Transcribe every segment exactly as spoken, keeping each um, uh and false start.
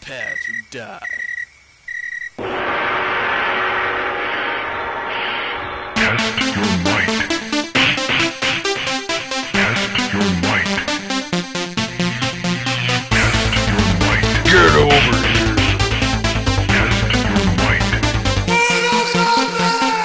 Prepare to die. Test your might. Test your might. Test your might. Get over here! Test your might. Mortal Kombat!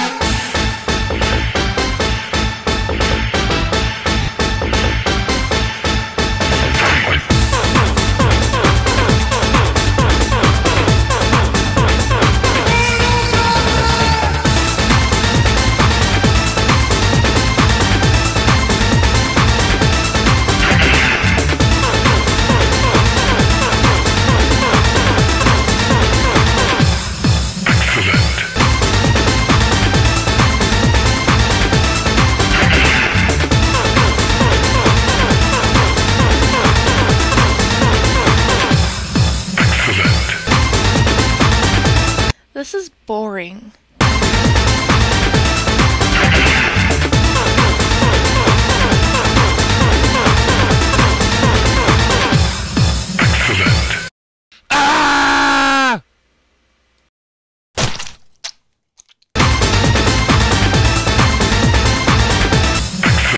This is boring.